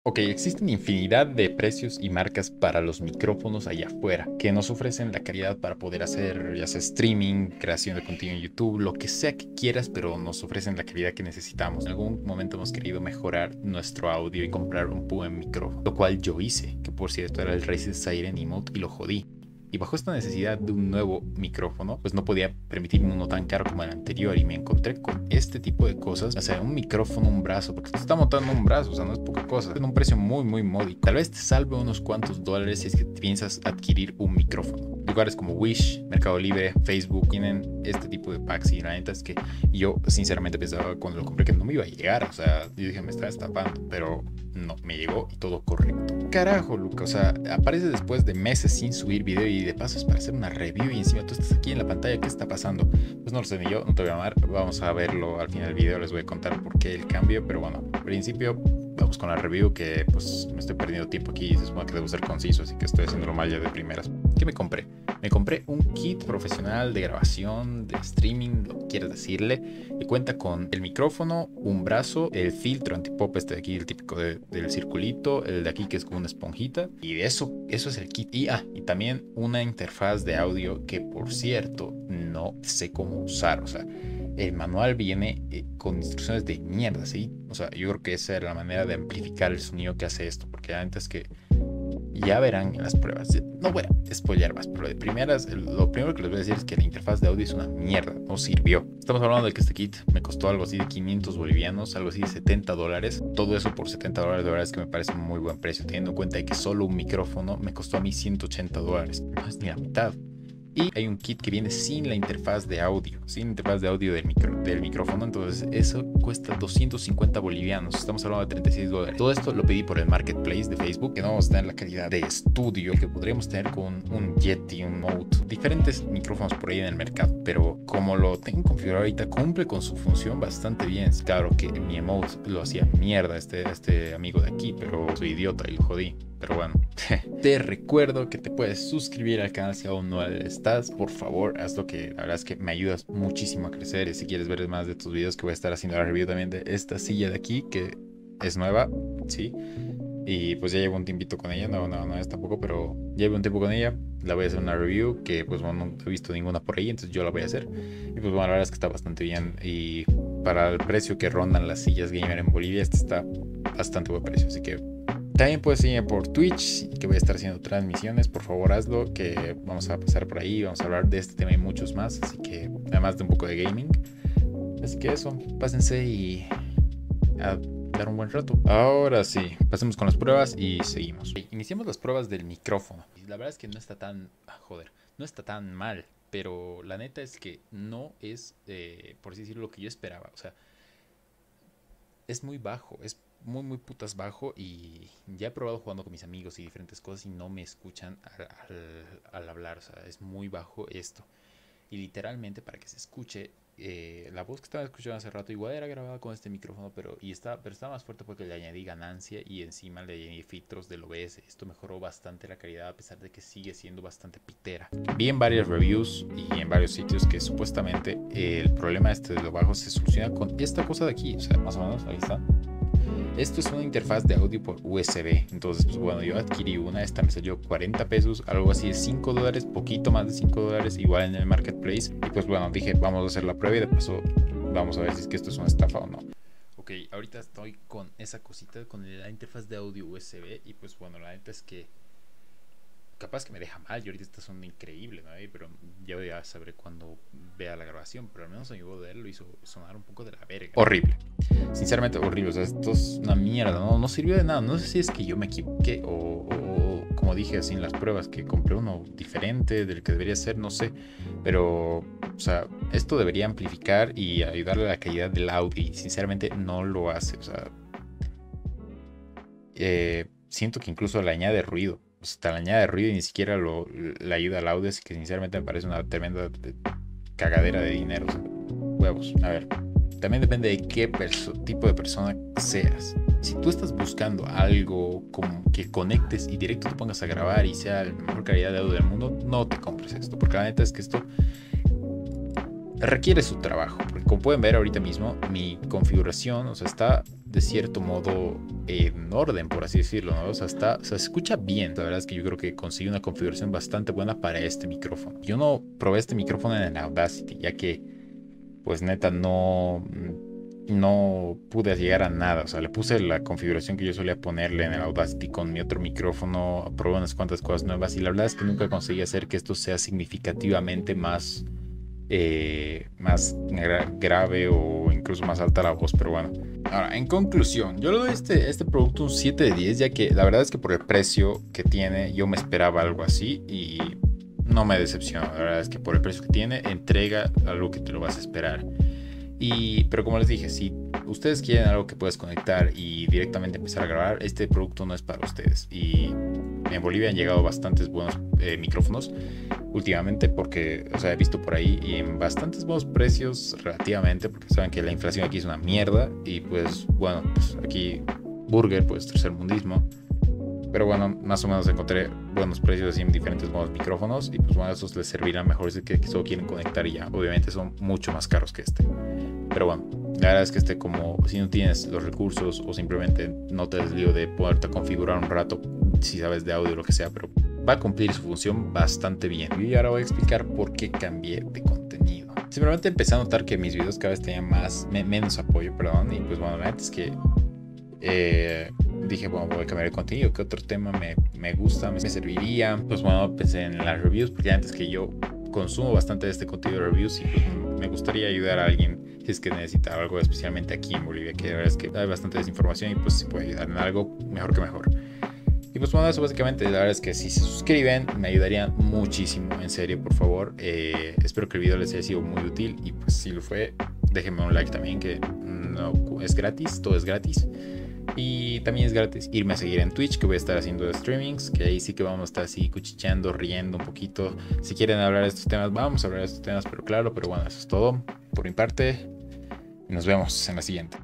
Ok, existen infinidad de precios y marcas para los micrófonos allá afuera que nos ofrecen la calidad para poder hacer ya sea streaming, creación de contenido en YouTube, lo que sea que quieras, pero nos ofrecen la calidad que necesitamos. En algún momento hemos querido mejorar nuestro audio y comprar un buen micrófono, lo cual yo hice, que por cierto era el Razer Siren Emote y lo jodí. Y bajo esta necesidad de un nuevo micrófono, pues no podía permitirme uno tan caro como el anterior y me encontré con este tipo de cosas, o sea, un micrófono, un brazo, porque te está montando un brazo, o sea, no es poca cosa, en un precio muy módico. Tal vez te salve unos cuantos dólares si es que piensas adquirir un micrófono. Lugares como Wish, Mercado Libre, Facebook tienen este tipo de packs y la neta es que yo sinceramente pensaba cuando lo compré que no me iba a llegar, o sea, yo dije me estaba estafando, pero no, me llegó y todo correcto. Carajo, Luca, o sea, aparece después de meses sin subir video y de paso es para hacer una review y encima tú estás aquí en la pantalla, ¿qué está pasando? Pues no lo sé ni yo, no te voy a amar, vamos a verlo al final del video, les voy a contar por qué el cambio, pero bueno, al principio vamos con la review que pues me estoy perdiendo tiempo aquí y se supone que debo ser conciso, así que estoy haciéndolo mal ya de primeras. ¿Qué me compré? Me compré un kit profesional de grabación, de streaming, lo que quieras decirle, que cuenta con el micrófono, un brazo, el filtro antipop este de aquí, el típico del circulito, el de aquí que es como una esponjita, y de eso es el kit. Y también una interfaz de audio que por cierto no sé cómo usar, o sea, el manual viene con instrucciones de mierda, ¿sí? O sea, yo creo que esa era la manera de amplificar el sonido que hace esto, porque antes que ya verán en las pruebas. No voy a spoilear más, pero de primeras, lo primero que les voy a decir es que la interfaz de audio es una mierda, no sirvió. Estamos hablando de que este kit me costó algo así de 500 bolivianos, algo así de 70 dólares. Todo eso por 70 dólares, de verdad es que me parece un muy buen precio, teniendo en cuenta que solo un micrófono me costó a mí 180 dólares. No es ni la mitad. Y hay un kit que viene sin la interfaz de audio, sin interfaz de audio del micrófono. Entonces eso cuesta 250 bolivianos. Estamos hablando de 36 dólares. Todo esto lo pedí por el marketplace de Facebook, que no está en la calidad de estudio que podríamos tener con un Yeti, un Mote, diferentes micrófonos por ahí en el mercado. Pero como lo tengo configurado ahorita, cumple con su función bastante bien. Claro que mi Emote lo hacía mierda este amigo de aquí, pero soy idiota y lo jodí. Pero bueno, te recuerdo que te puedes suscribir al canal si aún no estás. Por favor, hazlo, que la verdad es que me ayudas muchísimo a crecer. Y si quieres ver más de tus videos, que voy a estar haciendo la review también de esta silla de aquí, que es nueva, sí. Y pues ya llevo un tiempito con ella, no es tampoco, pero llevo un tiempo con ella. La voy a hacer una review, que pues bueno, no he visto ninguna por ahí, entonces yo la voy a hacer. Y pues bueno, la verdad es que está bastante bien. Y para el precio que rondan las sillas gamer en Bolivia, este está bastante buen precio, así que también puedes seguirme por Twitch, que voy a estar haciendo transmisiones. Por favor, hazlo, que vamos a pasar por ahí. Vamos a hablar de este tema y muchos más. Así que, además de un poco de gaming. Así que eso, pásense y a dar un buen rato. Ahora sí, pasemos con las pruebas y seguimos. Iniciamos las pruebas del micrófono. La verdad es que no está tan... no está tan mal. Pero la neta es que no es, por así decirlo, lo que yo esperaba. O sea, es muy bajo, es muy putas bajo, y ya he probado jugando con mis amigos y diferentes cosas y no me escuchan al hablar, o sea, es muy bajo esto. Y literalmente para que se escuche, la voz que estaba escuchando hace rato igual era grabada con este micrófono, pero está más fuerte porque le añadí ganancia y encima le añadí filtros del OBS. Esto mejoró bastante la calidad a pesar de que sigue siendo bastante pitera. Vi en varias reviews y en varios sitios que supuestamente el problema este de lo bajo se soluciona con esta cosa de aquí, o sea, más o menos, ahí está. Esto es una interfaz de audio por USB. Entonces, pues bueno, yo adquirí una. Esta me salió 40 pesos, algo así de 5 dólares, poquito más de 5 dólares, igual en el marketplace. Y pues bueno, dije, vamos a hacer la prueba y de paso vamos a ver si es que esto es una estafa o no. Ok, ahorita estoy con esa cosita, con la interfaz de audio USB. Y pues bueno, la neta es que capaz que me deja mal, y ahorita está sonando increíble, ¿no? Pero ya voy a saber cuando vea la grabación, pero al menos a mi voz de él lo hizo sonar un poco de la verga. Horrible, sinceramente horrible, o sea, esto es una mierda, no sirvió de nada. No sé si es que yo me equivoqué o como dije así en las pruebas, que compré uno diferente del que debería ser, no sé, pero, o sea, esto debería amplificar y ayudarle a la calidad del audio y sinceramente no lo hace, o sea, siento que incluso le añade ruido. O sea, le añade ruido y ni siquiera le ayuda al audio, así que sinceramente me parece una tremenda cagadera de dinero. O sea, huevos. A ver, también depende de qué tipo de persona seas. Si tú estás buscando algo como que conectes y directo te pongas a grabar y sea la mejor calidad de audio del mundo, no te compres esto, porque la neta es que esto requiere su trabajo. Porque como pueden ver ahorita mismo, mi configuración, o sea, está de cierto modo en orden, por así decirlo, ¿no? O sea, se escucha bien. La verdad es que yo creo que conseguí una configuración bastante buena para este micrófono. Yo no probé este micrófono en el Audacity, ya que pues neta no pude llegar a nada. O sea, le puse la configuración que yo solía ponerle en el Audacity con mi otro micrófono, probé unas cuantas cosas nuevas y la verdad es que nunca conseguí hacer que esto sea significativamente más grave o incluso más alta la voz, pero bueno. Ahora, en conclusión, yo le doy este producto un 7 de 10, ya que la verdad es que por el precio que tiene yo me esperaba algo así y no me decepcionó. La verdad es que por el precio que tiene entrega algo que te lo vas a esperar. Pero como les dije, si ustedes quieren algo que puedas conectar y directamente empezar a grabar, este producto no es para ustedes. Y en Bolivia han llegado bastantes buenos micrófonos últimamente, porque, o sea, he visto por ahí y en bastantes buenos precios relativamente, porque saben que la inflación aquí es una mierda y pues bueno, pues aquí burger, pues tercermundismo. Pero bueno, más o menos encontré buenos precios así en diferentes modos micrófonos y pues bueno, esos les servirán mejor si que solo quieren conectar y ya. Obviamente son mucho más caros que este. Pero bueno, la verdad es que como si no tienes los recursos o simplemente no te des lío de poderte configurar un rato si sabes de audio o lo que sea, pero va a cumplir su función bastante bien. Y ahora voy a explicar por qué cambié de contenido. Simplemente empecé a notar que mis videos cada vez tenían menos apoyo, perdón, y pues bueno, la verdad es que dije, bueno, voy a cambiar el contenido, ¿qué otro tema me gusta, me serviría? Pues bueno, pensé en las reviews, porque antes que yo consumo bastante de este contenido de reviews y pues, me gustaría ayudar a alguien si es que necesita algo, especialmente aquí en Bolivia, que la verdad es que hay bastante desinformación y pues si puede ayudar en algo, mejor que mejor. Y pues bueno, eso básicamente, la verdad es que si se suscriben me ayudarían muchísimo, en serio, por favor. Espero que el video les haya sido muy útil y pues si lo fue, déjenme un like también, que no es gratis, todo es gratis. Y también es gratis irme a seguir en Twitch, que voy a estar haciendo streamings, que ahí sí que vamos a estar así cuchicheando, riendo un poquito. Si quieren hablar de estos temas, vamos a hablar de estos temas, pero claro, pero bueno, eso es todo por mi parte. Nos vemos en la siguiente.